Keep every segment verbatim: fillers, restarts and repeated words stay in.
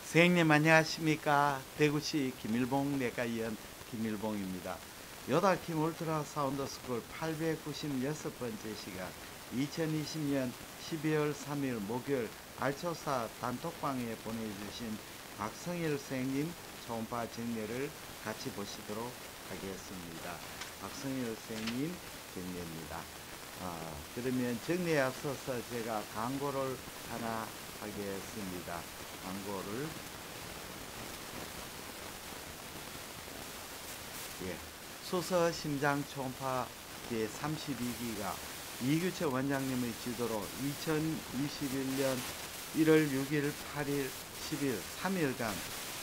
선생님 안녕하십니까. 대구시 김일봉 내과의원 김일봉입니다. 요다킴 울트라 사운드 스쿨 팔백구십육 번째 시간 이천이십 년 십이월 삼일 목요일 알초사 단톡방에 보내주신 박성일 선생님 초음파 정례를 같이 보시도록 하겠습니다. 박성일 선생님 정례입니다. 아, 그러면 정례에 앞서서 제가 광고를 하나 하겠습니다. 광고를 예, 수서 심장 초음파 제삼십이 기가 이규철 원장님의 지도로 이천이십일 년 일월 육일, 팔일, 십일 삼 일간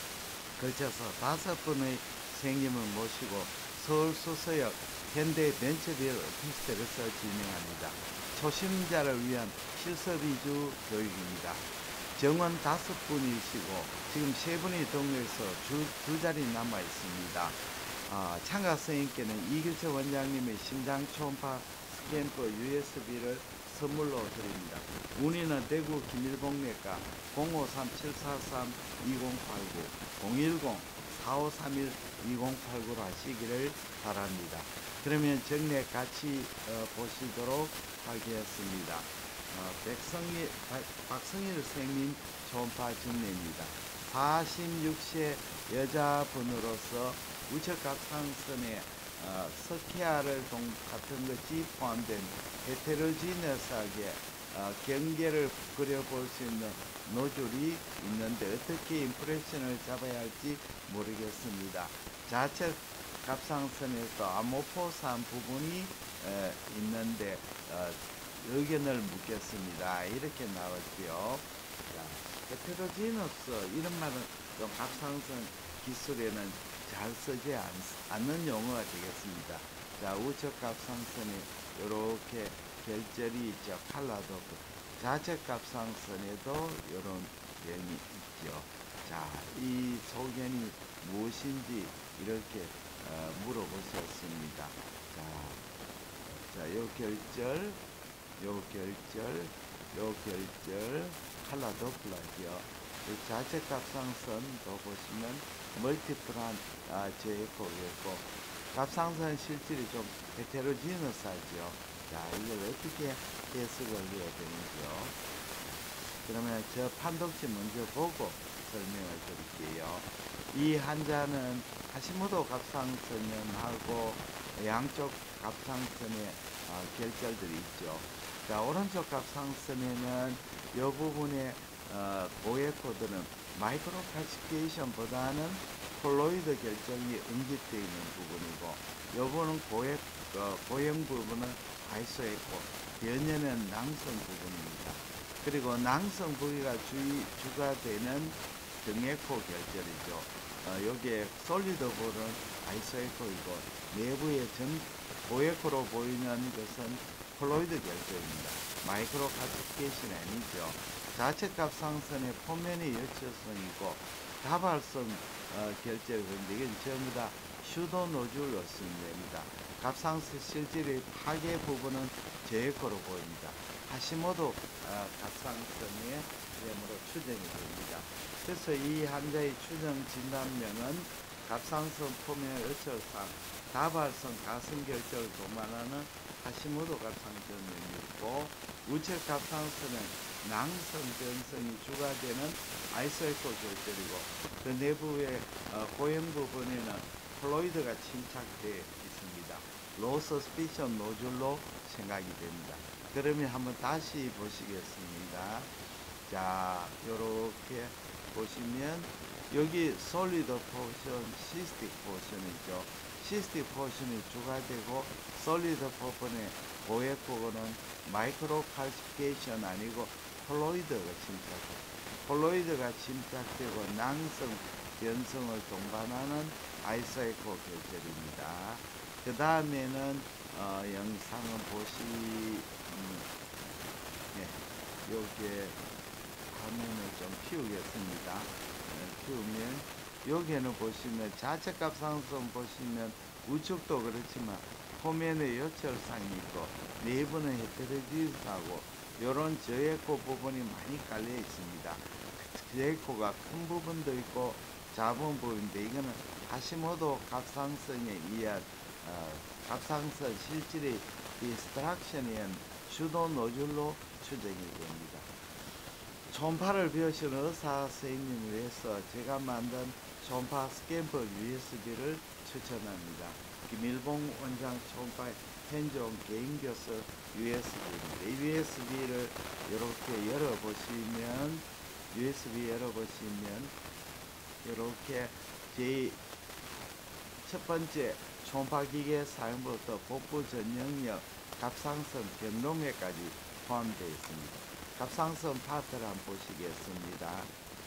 걸쳐서 다섯 분의 선생님을 모시고 서울 수서역 현대벤처빌 오피스텔에서 진행합니다. 초심자를 위한 실습 위주 교육입니다. 정원 다섯 분이시고 지금 세 분이 동료에서 주, 두 자리 남아 있습니다. 아, 참가 선생님께는 이규철 원장님의 심장 초음파 스탬프 유에스비를 선물로 드립니다. 문의는 대구 김일봉내과 공오삼 칠사삼 이공팔구 공일공 사오삼일 이공팔구로 하시기를 바랍니다. 그러면 정례 같이 어, 보시도록 하겠습니다. 어, 백성일, 박성일 선생님 초음파 정례입니다. 사십육 세 여자분으로서 우측각상선에 어, 스키아를 동, 같은 것이 포함된 헤테로지너스하게 어, 경계를 그려볼 수 있는 노즐이 있는데 어떻게 임프레션을 잡아야 할지 모르겠습니다. 좌측 갑상선에서 아모포스한 부분이 에, 있는데 어, 의견을 묻겠습니다. 이렇게 나왔지요. 자, 헤테로지너스 이런 말은 좀 갑상선 기술에는 잘 쓰지 않, 않는 용어가 되겠습니다. 자, 우측 갑상선에 이렇게 결절이 있죠. 칼라도 좌측 갑상선에도 이런 면이 있죠. 자, 이 소견이 무엇인지 이렇게 어, 물어보셨습니다. 자, 자, 요 결절, 요 결절, 요 결절, 칼라도플라죠. 좌측 갑상선도 보시면 멀티플한 아, 제이코겠고 갑상선 실질이 좀 헤테로지너스하죠. 자, 이걸 어떻게 해석을 해야 되는지요. 그러면 저 판독지 먼저 보고 설명을 드릴게요. 이 환자는 하시모토 갑상선염하고 양쪽 갑상선에 어, 결절들이 있죠. 자, 오른쪽 갑상선에는 이 부분에 어, 고에코드는 마이크로칼시피케이션보다는 콜로이드 결정이 응집되어 있는 부분이고, 이 부분은 고액, 어, 고형 부분은 아이소에코, 변연은 낭성 부분입니다. 그리고 낭성 부위가 주, 주가 되는 등에코 결절이죠. 어, 여기에 솔리드 부분은 아이소에코이고, 내부의 전 고에코로 보이는 것은 콜로이드 결절입니다. 마이크로 칼시피케이션이 아니죠. 좌측 갑상선의 포면이 열처성이고 다발성 어, 결절, 그런데 이건 전부 다 슈도 노즐로 쓰입니다. 갑상선 실질의 파괴 부분은 제에코로 보입니다. 하시모토 어, 갑상선의 뇌으로 추정이 됩니다. 그래서 이 환자의 추정 진단명은 갑상선 포면 열처상 다발성 가슴결절을 동반하는 하시모토 갑상선염이고, 우측 갑상선은 낭성 변성이 주가 되는 아이소에코 결절이고, 그 내부의 어, 고형 부분에는 콜로이드가 침착되어 있습니다. 로 서스피션 노즐로 생각이 됩니다. 그러면 한번 다시 보시겠습니다. 자, 요렇게 보시면 여기 솔리드 포션, 시스틱 포션이죠. 시스틱 포션이 주가 되고 솔리드 포션의 고액부분은 마이크로 칼시피케이션 아니고 콜로이드가 침착해요. 콜로이드가 침착되고 낭성 변성을 동반하는 아이소에코 결절입니다. 그 다음에는 어, 영상을 보시, 음, 네, 여기에 화면을 좀 피우겠습니다. 네, 피우면 여기에는 보시면 좌측 갑상선 보시면 우측도 그렇지만 포면에 요철상이 있고 내부는 헤테로지너스하고 이런 저에코 부분이 많이 깔려 있습니다. 브레이크가 큰 부분도 있고 작은 부분인데 이거는 하시모토 갑상선에 의한 어, 갑상선 실질의 디스트럭션인 주도 노즐로 추정이 됩니다. 초음파를 배우시는 의사 선생님을 위해서 제가 만든 초음파 스캔퍼 유에스비를 추천합니다. 김일봉 원장 초음파 현종 개인교수 유에스비입니다. 이 유에스비를 이렇게 열어보시면 유에스비 열어보시면 이렇게 제 첫 번째 초음파 기계 사용부터 복부 전영역 갑상선 경동맥까지 포함되어 있습니다. 갑상선 파트를 한번 보시겠습니다.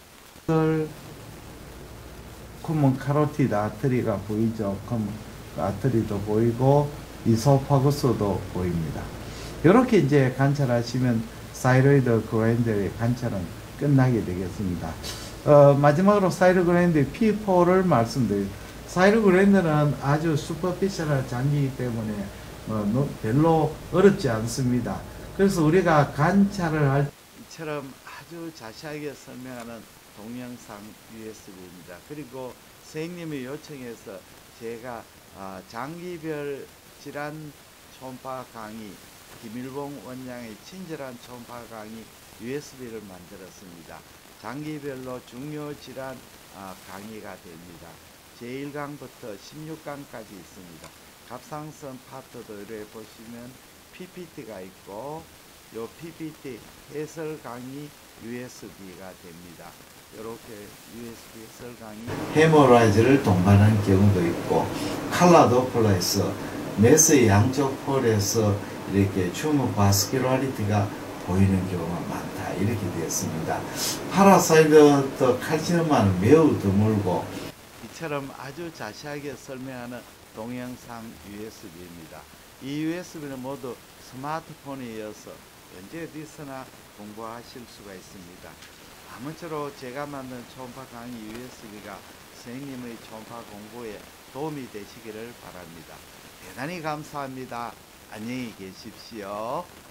코먼 카로티드 아트리가 보이죠. 코먼 아트리도 보이고 이소파구스도 보입니다. 이렇게 이제 관찰하시면 사이로이드 그라인더의 관찰은 끝나게 되겠습니다. 어, 마지막으로 사이로이드 그라인더의 피 포를 말씀드립니다. 사이로이드 그라인더는 아주 슈퍼피셜한 장기이기 때문에 어, 별로 어렵지 않습니다. 그래서 우리가 관찰을 할 이처럼 아주 자세하게 설명하는 동영상 유에스비입니다. 그리고 선생님이 요청해서 제가 어, 장기별 질환 초음파 강의, 김일봉 원장의 친절한 초음파 강의 유에스비를 만들었습니다. 장기별로 중요 질환 어, 강의가 됩니다. 제일 강부터 십육 강까지 있습니다. 갑상선 파트도 이렇게 보시면 피피티가 있고 요 피피티 해설 강의 유에스비가 됩니다. 이렇게 유에스비 해설 강의 헤모라이즈를 동반하는 경우도 있고 칼라 도플러에서 메스의 양쪽 폴에서 이렇게 튜머 바스큘라리티가 보이는 경우가 많다 이렇게 되었습니다. 파라사이트 칼시노마는 매우 드물고 이처럼 아주 자세하게 설명하는 동영상 유에스비입니다. 이 유에스비는 모두 스마트폰에 이어서 언제 어디서나 공부하실 수가 있습니다. 아무쪼록 제가 만든 초음파 강의 유에스비가 선생님의 초음파 공부에 도움이 되시기를 바랍니다. 대단히 감사합니다. 안녕히 계십시오.